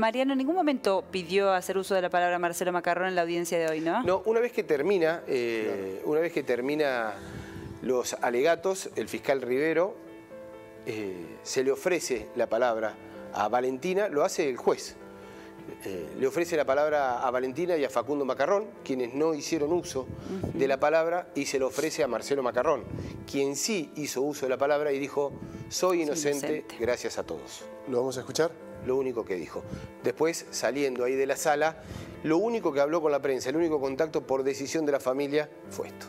Mariano, en ningún momento pidió hacer uso de la palabra Marcelo Macarrón en la audiencia de hoy, ¿no? No, una vez que termina los alegatos, el fiscal Rivero se le ofrece la palabra a Valentina, lo hace el juez. Le ofrece la palabra a Valentina y a Facundo Macarrón, quienes no hicieron uso de la palabra, y se lo ofrece a Marcelo Macarrón, quien sí hizo uso de la palabra y dijo: soy inocente, gracias a todos. ¿Lo vamos a escuchar? Lo único que dijo. Después, saliendo ahí de la sala, lo único que habló con la prensa, el único contacto por decisión de la familia fue esto.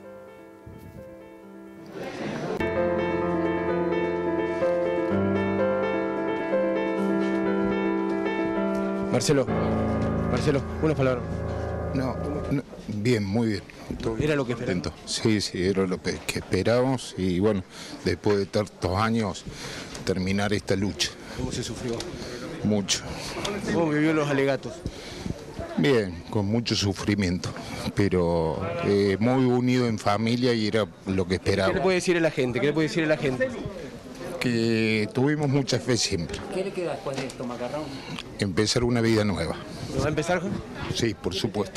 Marcelo, unas palabras. No, bien, muy bien. ¿Era lo que esperábamos? Sí, era lo que esperábamos y bueno, después de tantos años, terminar esta lucha. ¿Cómo se sufrió? Mucho. ¿Cómo vivió los alegatos? Bien, con mucho sufrimiento, pero muy unido en familia y era lo que esperaba. ¿Qué le puede decir a la gente? Que tuvimos mucha fe siempre. ¿Qué le queda después de esto, Macarrón? Empezar una vida nueva. ¿Lo va a empezar, Juan? Sí, por supuesto.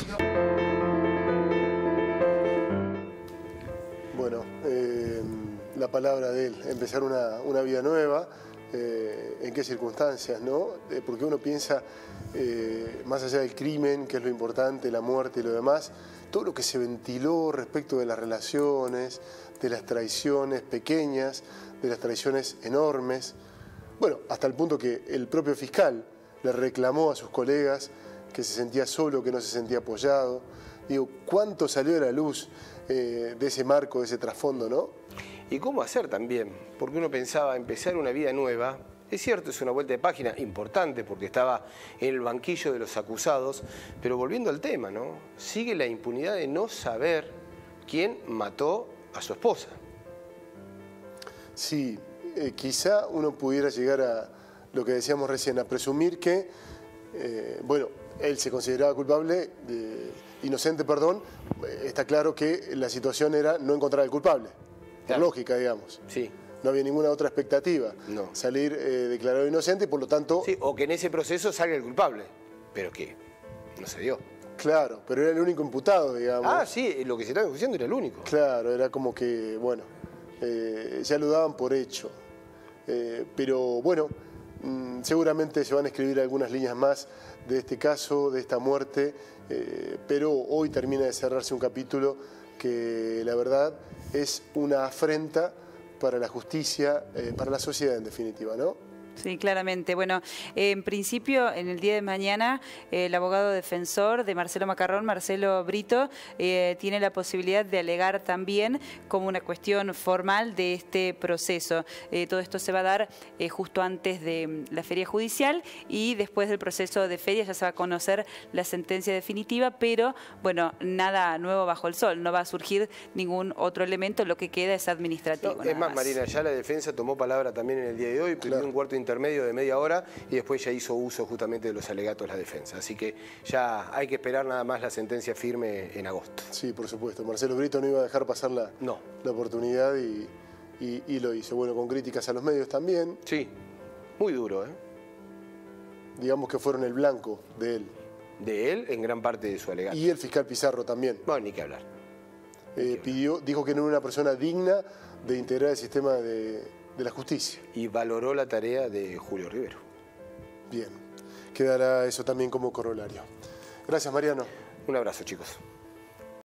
Bueno, la palabra de él, empezar una vida nueva. ¿En qué circunstancias, no? Porque uno piensa, más allá del crimen, que es lo importante, la muerte y lo demás, todo lo que se ventiló respecto de las relaciones, de las traiciones pequeñas, de las traiciones enormes. Bueno, hasta el punto que el propio fiscal le reclamó a sus colegas que se sentía solo, que no se sentía apoyado. Digo, ¿cuánto salió de la luz de ese marco, de ese trasfondo, no? ¿Y cómo hacer también? Porque uno pensaba empezar una vida nueva. Es cierto, es una vuelta de página importante porque estaba en el banquillo de los acusados, pero volviendo al tema, ¿no? Sigue la impunidad de no saber quién mató a su esposa. Sí, quizá uno pudiera llegar a lo que decíamos recién, a presumir que, bueno, él se consideraba culpable, inocente, perdón. Está claro que la situación era no encontrar al culpable. Por lógica, digamos. Sí. No había ninguna otra expectativa. No. Salir declarado inocente y por lo tanto... Sí, o que en ese proceso salga el culpable. Pero que no se dio. Claro, pero era el único imputado, digamos. Ah, sí, lo que se estaba diciendo era el único. Claro, era como que, bueno, ya lo daban por hecho. Pero bueno, seguramente se van a escribir algunas líneas más de este caso, de esta muerte, pero hoy termina de cerrarse un capítulo que la verdad es una afrenta para la justicia, para la sociedad en definitiva, ¿no? Sí, claramente. Bueno, en principio, en el día de mañana, el abogado defensor de Marcelo Macarrón, Marcelo Brito, tiene la posibilidad de alegar también como una cuestión formal de este proceso. Todo esto se va a dar justo antes de la feria judicial y después del proceso de feria ya se va a conocer la sentencia definitiva, pero bueno, nada nuevo bajo el sol, no va a surgir ningún otro elemento, lo que queda es administrativo. No, es más, Marina, ya la defensa tomó palabra también en el día de hoy, pidió un cuarto intermedio de media hora y después ya hizo uso justamente de los alegatos la defensa. Así que ya hay que esperar nada más la sentencia firme en agosto. Sí, por supuesto. Marcelo Brito no iba a dejar pasar la oportunidad y lo hizo. Bueno, con críticas a los medios también. Sí, muy duro, ¿eh? Digamos que fueron el blanco de él. De él en gran parte de su alegato. Y el fiscal Pizarro también. No, ni que hablar. Dijo que no era una persona digna de integrar el sistema de la justicia. Y valoró la tarea de Julio Rivero. Bien, quedará eso también como corolario. Gracias, Mariano. Un abrazo, chicos.